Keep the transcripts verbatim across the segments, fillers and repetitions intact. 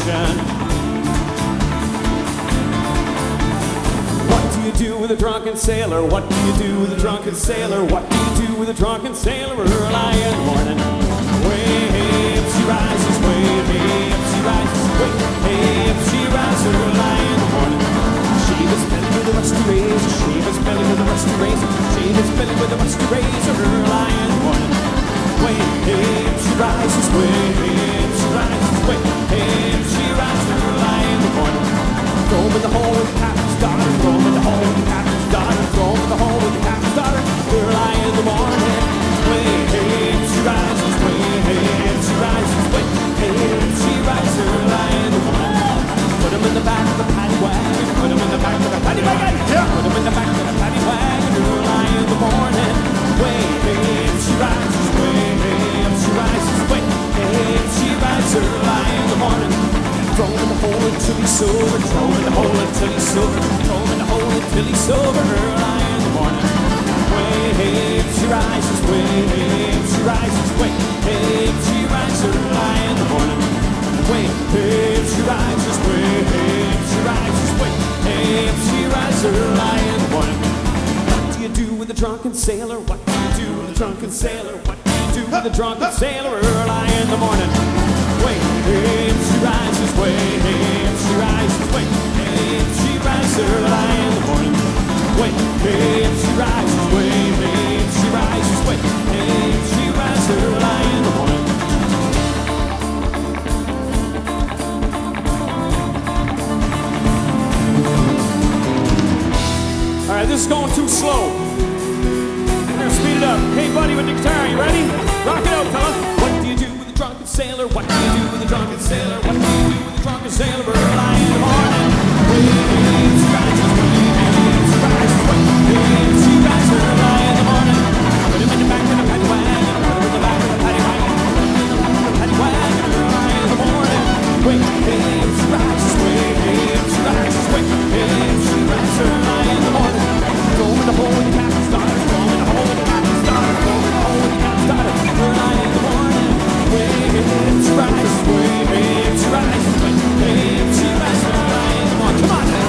ocean. What do you do with a drunken sailor? What do you do with a drunken sailor? What do you do with a drunken sailor early in the morning? Way up she rises, way up she rises, way up she rises early in the morning. She was belly with a rusty razor, she was belly with a rusty razor, she was belly with a rusty razor early in the morning. Way up she rises, way up she rises, way up she rises early in the morning. Throw him in the hole with the captain's daughter, throw him in the hole with the captain's daughter, throw him in the hole with the captain's daughter early in the morning. Way up she rises, way up she rises, way up she rises early in the morning. Put him in the back of the paddy wagon, put him in the back of the paddy wagon, yeah. Put him in the back of the paddy wagon early in the morning. Way up she rises, way up she rises, way up she rises early in the morning. Throw him in the hole until he's sober, throw him in the hole until he's sober, throw him in the hole until he's sober early in the morning. Way up she rises, way up she rises, way up she rises early in the morning. Way up she rises, way up she rises, way up she rises early in the morning. What do you do with a drunken sailor? What do you do with a drunken sailor? What do you do with a drunken sailor early in the morning? Way up she rises, way up she rises, way up she rises early in the morning. Way up she rises, way up she rises, way up she rises early in the morning. All right, this is going too slow. We're gonna speed it up. Hey, buddy with the guitar, you ready? Rock it out, fella. What do you do with a drunken sailor? What do you do with a drunken sailor? What do you do with a drunken sailor early in the morning? Way up she rises, way up she rises, way up she rises early in the morning. Put him in the back of the paddy wagon, put him in the back of the paddy wagon, put him in the back of the paddy wagon early in the morning. Way up she rises, way up she rises, way up she rises early in the morning. Throw him in the hole with the captain's daughter, throw him in the hole with the captain's daughter, throw him in the hole with the captain's daughter early in the morning. Way up she rises, way up she rises, way up she rises early in the morning. Come on now.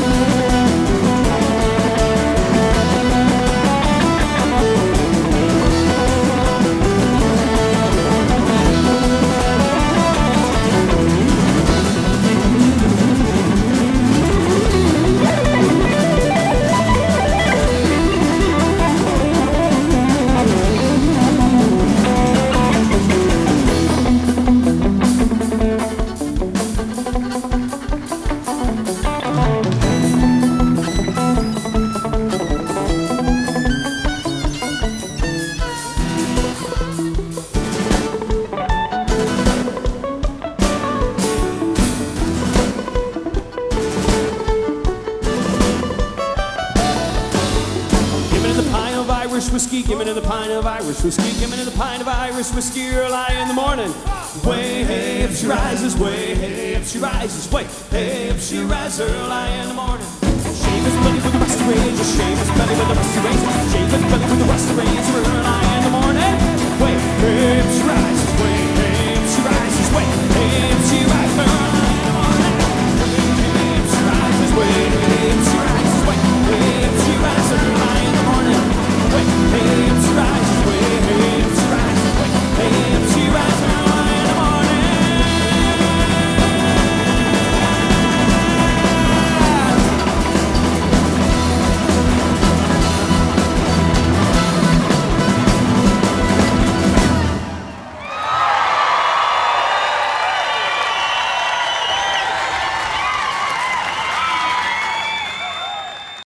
Whiskey, give me another pint of Irish whiskey, give me another pint of Irish whiskey early in the morning. Way up she rises, way up she rises, way up she rises early in the morning. Shaver's belly with the rusty razor, shaver's belly with the rusty razor, shaver's belly with the rusty razor early in the morning. Way up she rises.